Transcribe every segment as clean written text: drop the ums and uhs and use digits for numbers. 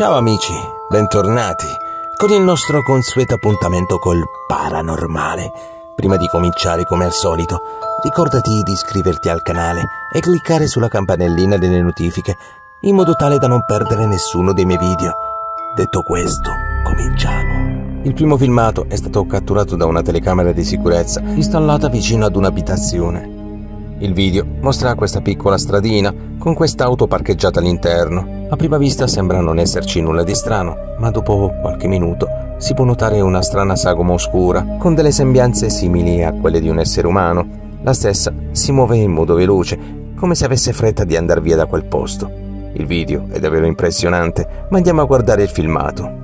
Ciao amici, bentornati con il nostro consueto appuntamento col paranormale. Prima di cominciare, come al solito, ricordati di iscriverti al canale e cliccare sulla campanellina delle notifiche in modo tale da non perdere nessuno dei miei video. Detto questo, cominciamo. Il primo filmato è stato catturato da una telecamera di sicurezza installata vicino ad un'abitazione. Il video mostra questa piccola stradina con quest'auto parcheggiata all'interno. A prima vista sembra non esserci nulla di strano, ma dopo qualche minuto si può notare una strana sagoma oscura con delle sembianze simili a quelle di un essere umano. La stessa si muove in modo veloce, come se avesse fretta di andar via da quel posto. Il video è davvero impressionante, ma andiamo a guardare il filmato.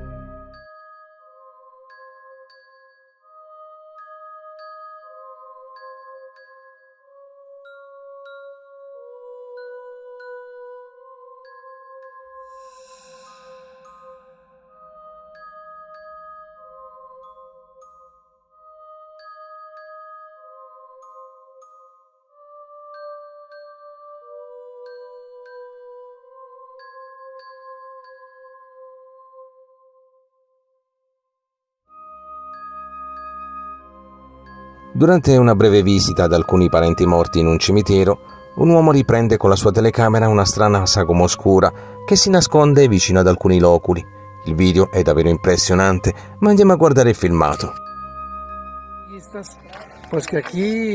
Durante una breve visita ad alcuni parenti morti in un cimitero, un uomo riprende con la sua telecamera una strana sagoma oscura che si nasconde vicino ad alcuni loculi. Il video è davvero impressionante, ma andiamo a guardare il filmato. Pues que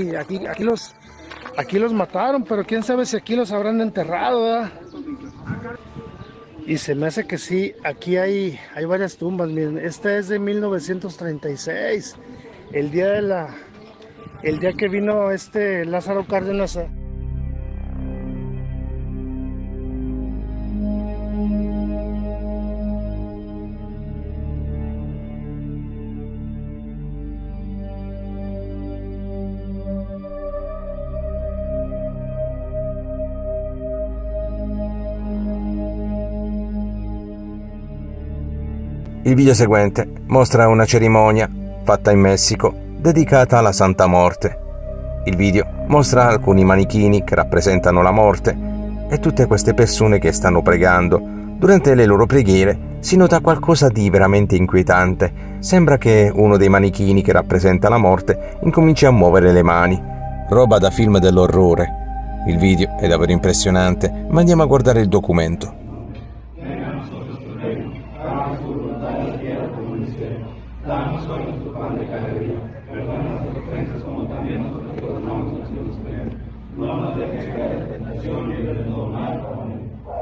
aquí los mataron, pero quién sabe si aquí los habrán enterrado, ¿verdad? Y se me hace que sí, aquí hay varias tumbas. Miren, esta es de 1936, el día que vino Lázaro Cárdenas. Il video seguente mostra una cerimonia fatta in Messico dedicata alla Santa Morte. Il video mostra alcuni manichini che rappresentano la morte e tutte queste persone che stanno pregando. Durante le loro preghiere si nota qualcosa di veramente inquietante. Sembra che uno dei manichini che rappresenta la morte incominci a muovere le mani. Roba da film dell'orrore. Il video è davvero impressionante, ma andiamo a guardare il documento. Danos hoy nuestro pan de cada día. Perdona nuestras ofensas como también nosotros perdonamos a los que nos ofenden. No nos dejes caer en tentación y líbranos de todo mal. Amén.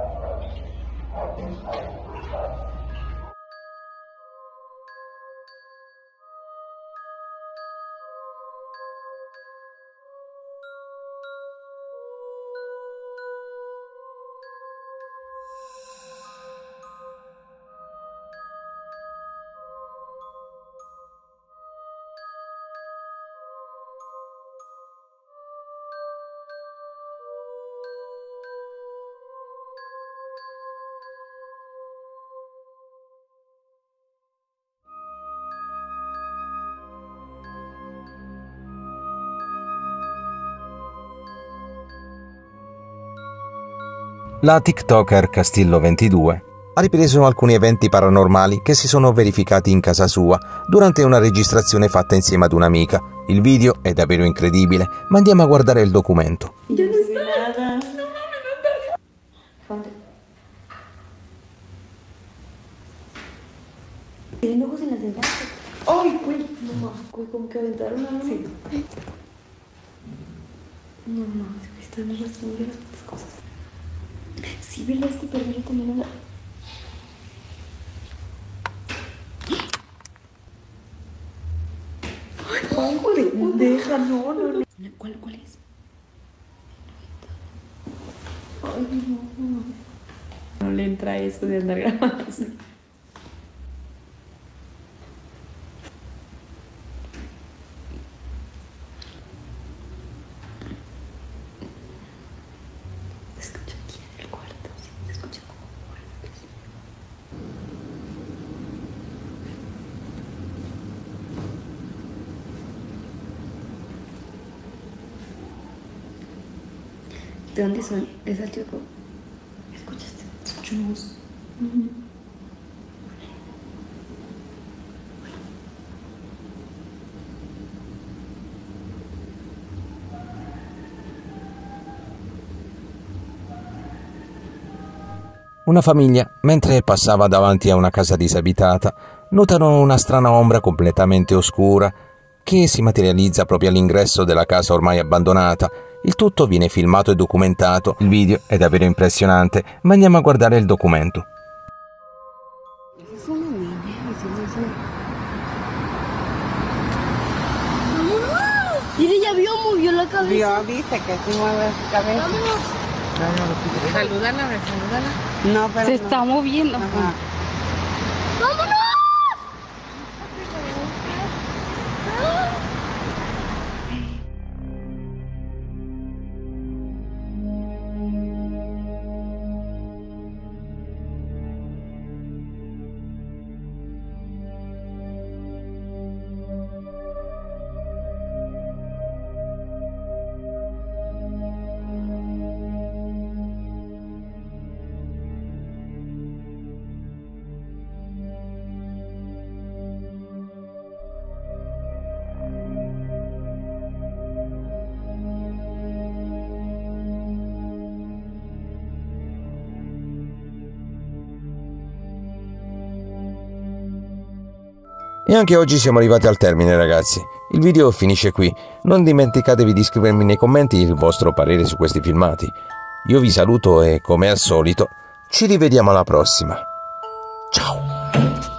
La TikToker Castillo22 ha ripreso alcuni eventi paranormali che si sono verificati in casa sua durante una registrazione fatta insieme ad un'amica. Il video è davvero incredibile, ma andiamo a guardare il documento. Yo no estoy nada. Tienen ojos en las ventanas. ¡Ay, güey! No mames, güey, como que aventaron algo. Sí. No mames, güey, están arrastrando las putas cosas. Sí, ¿verdad? Es que pero yo también la... ¡Ay, joder! Pendeja, no. ¿Cuál es? Ay, no. No le entra eso de andar grabando así. ¿De dónde son? Es Antioquia. ¿Escuchaste? Escucho una voz. Una famiglia, mentre passava davanti a una casa disabitata, notano una strana ombra completamente oscura che si materializza proprio all'ingresso della casa ormai abbandonata. Il tutto viene filmato e documentato. Il video è davvero impressionante, ma andiamo a guardare il documento. Mire, ya vio, movió la cabeza. Viste que sí mueve su cabeza. Salúdala, salúdala. No, pero Se no. está moviendo. Ajá. ¡Vámonos! E anche oggi siamo arrivati al termine, ragazzi. Il video finisce qui. Non dimenticatevi di scrivermi nei commenti il vostro parere su questi filmati. Io vi saluto e, come al solito, ci rivediamo alla prossima. Ciao!